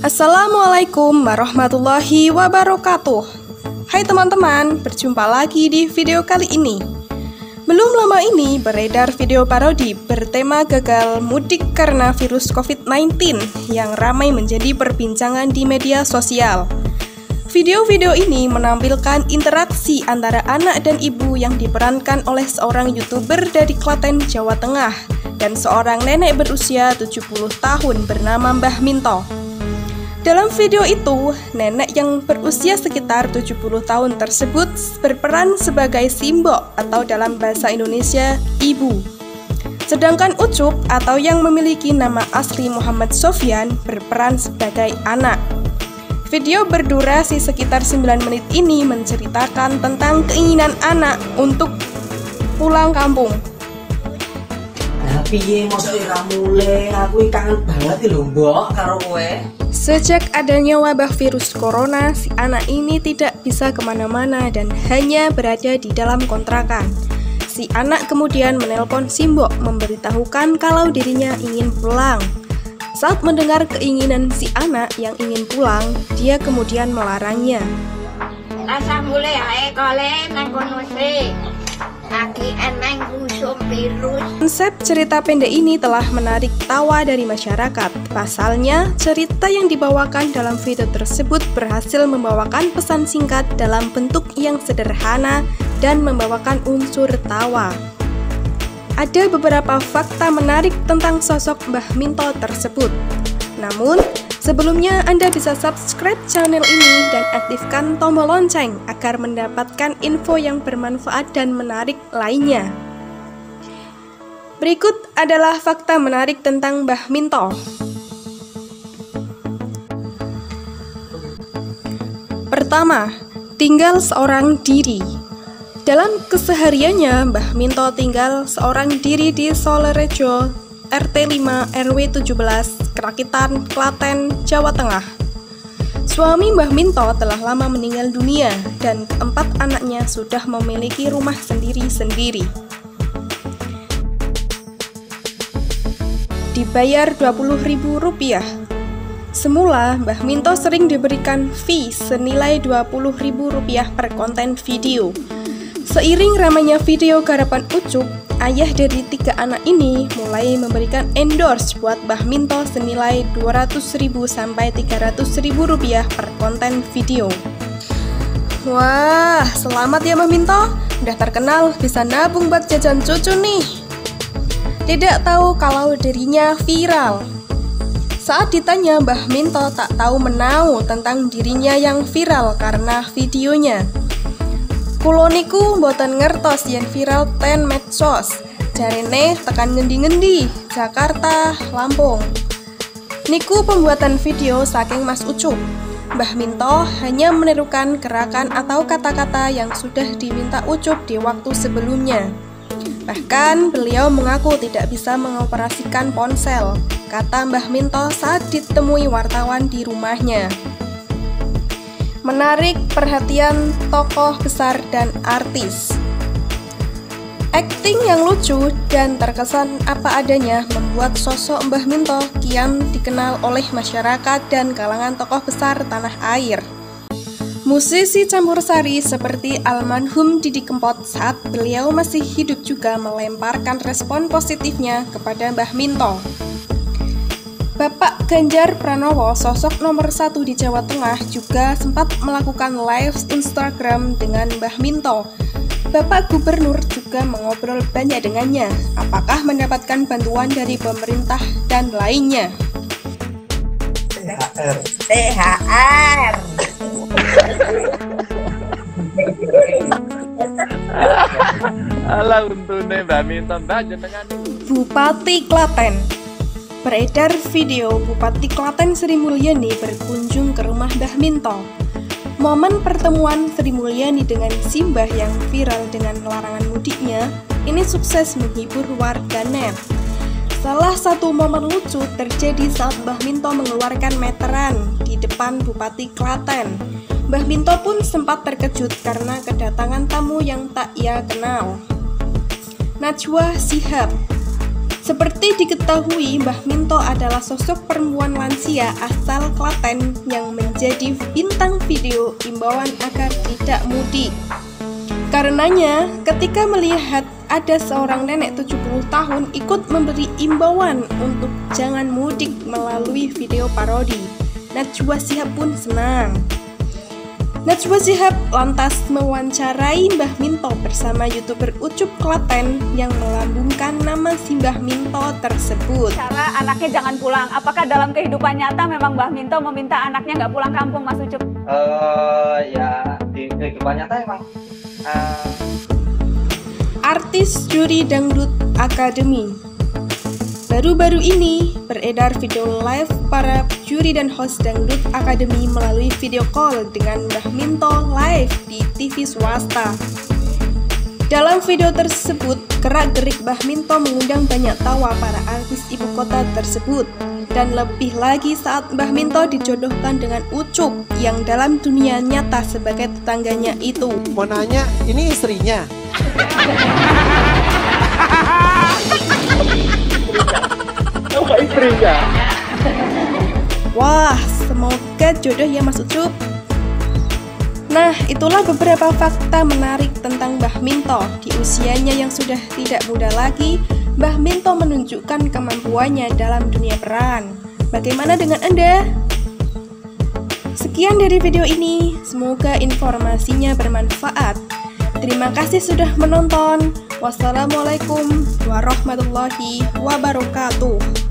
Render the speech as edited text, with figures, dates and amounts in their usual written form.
Assalamualaikum warahmatullahi wabarakatuh. Hai teman-teman, berjumpa lagi di video kali ini. Belum lama ini beredar video parodi bertema gagal mudik karena virus COVID-19 yang ramai menjadi perbincangan di media sosial. Video-video ini menampilkan interaksi antara anak dan ibu yang diperankan oleh seorang YouTuber dari Klaten, Jawa Tengah dan seorang nenek berusia 70 tahun bernama Mbah Minto. Dalam video itu, nenek yang berusia sekitar 70 tahun tersebut berperan sebagai simbok atau dalam bahasa Indonesia, ibu. Sedangkan Ucup atau yang memiliki nama asli Muhammad Sofyan berperan sebagai anak. Video berdurasi sekitar 9 menit ini menceritakan tentang keinginan anak untuk pulang kampung. Piye mesti ra mulai, aku kangen banget lho mbok karo kowe. Sejak adanya wabah virus corona, si anak ini tidak bisa kemana-mana dan hanya berada di dalam kontrakan. Si anak kemudian menelpon simbok memberitahukan kalau dirinya ingin pulang. Saat mendengar keinginan si anak yang ingin pulang, dia kemudian melarangnya. Rasa mulai ae kole nang kono sih. Lagi eneng kusum virus. Konsep cerita pendek ini telah menarik tawa dari masyarakat. Pasalnya, cerita yang dibawakan dalam video tersebut berhasil membawakan pesan singkat dalam bentuk yang sederhana dan membawakan unsur tawa. Ada beberapa fakta menarik tentang sosok Mbah Minto tersebut. Namun, sebelumnya Anda bisa subscribe channel ini dan aktifkan tombol lonceng agar mendapatkan info yang bermanfaat dan menarik lainnya. Berikut adalah fakta menarik tentang Mbah Minto. Pertama, tinggal seorang diri. Dalam kesehariannya, Mbah Minto tinggal seorang diri di Solerejo, RT 5 RW 17, Krakitan, Klaten, Jawa Tengah. Suami Mbah Minto telah lama meninggal dunia dan keempat anaknya sudah memiliki rumah sendiri-sendiri. Dibayar Rp20.000. Semula, Mbah Minto sering diberikan fee senilai Rp20.000 per konten video. Seiring ramainya video garapan Ucup, ayah dari 3 anak ini mulai memberikan endorse buat Mbah Minto senilai Rp200.000 sampai Rp300.000 per konten video. Wah, selamat ya Mbah Minto, udah terkenal bisa nabung buat jajan cucu nih. Tidak tahu kalau dirinya viral. Saat ditanya, Mbah Minto tak tahu menau tentang dirinya yang viral karena videonya. Kulo niku mboten ngertos yen viral ten medsos. Jarene tekan ngendi-ngendi, Jakarta, Lampung. Niku pembuatan video saking Mas Ucup. Mbah Minto hanya menirukan gerakan atau kata-kata yang sudah diminta Ucup di waktu sebelumnya. Bahkan beliau mengaku tidak bisa mengoperasikan ponsel, kata Mbah Minto saat ditemui wartawan di rumahnya. Menarik perhatian tokoh besar dan artis. Akting yang lucu dan terkesan apa adanya membuat sosok Mbah Minto kian dikenal oleh masyarakat dan kalangan tokoh besar tanah air. Musisi campursari seperti almarhum Didi Kempot saat beliau masih hidup juga melemparkan respon positifnya kepada Mbah Minto. Bapak Ganjar Pranowo, sosok nomor 1 di Jawa Tengah, juga sempat melakukan live Instagram dengan Mbah Minto. Bapak Gubernur juga mengobrol banyak dengannya, apakah mendapatkan bantuan dari pemerintah dan lainnya. THR. Alah untune Mbak Minto Mbak jenengan. Bupati Klaten. Beredar video Bupati Klaten Sri Mulyani berkunjung ke rumah Mbah Minto. Momen pertemuan Sri Mulyani dengan Simbah yang viral dengan larangan mudiknya ini sukses menghibur warganet. Salah satu momen lucu terjadi saat Mbah Minto mengeluarkan meteran di depan Bupati Klaten. Mbah Minto pun sempat terkejut karena kedatangan tamu yang tak ia kenal. Najwa Shihab. Seperti diketahui, Mbah Minto adalah sosok perempuan lansia asal Klaten yang menjadi bintang video imbauan agar tidak mudik. Karenanya, ketika melihat ada seorang nenek 70 tahun ikut memberi imbauan untuk jangan mudik melalui video parodi, Najwa Shihab pun senang. Najwa Shihab lantas mewawancarai Mbah Minto bersama YouTuber Ucup Klaten yang melambungkan nama si Mbah Minto tersebut. Cara anaknya jangan pulang, apakah dalam kehidupan nyata memang Mbah Minto meminta anaknya nggak pulang kampung, Mas Ucup? Ya di kehidupan nyata emang. Artis juri dangdut Academy. Baru-baru ini beredar video live para juri dan host dangdut Academy melalui video call dengan Mbah Minto live di TV swasta. Dalam video tersebut, gerak-gerik Mbah Minto mengundang banyak tawa para artis ibu kota tersebut. Dan lebih lagi saat Mbah Minto dijodohkan dengan Ucup yang dalam dunia nyata sebagai tetangganya itu. Mau nanya, ini istrinya? Istrinya. Wah, semoga jodoh ya Mas Ucup. Nah, itulah beberapa fakta menarik tentang Mbah Minto. Di usianya yang sudah tidak muda lagi, Mbah Minto menunjukkan kemampuannya dalam dunia peran. Bagaimana dengan Anda? Sekian dari video ini, semoga informasinya bermanfaat. Terima kasih sudah menonton. Wassalamualaikum warahmatullahi wabarakatuh.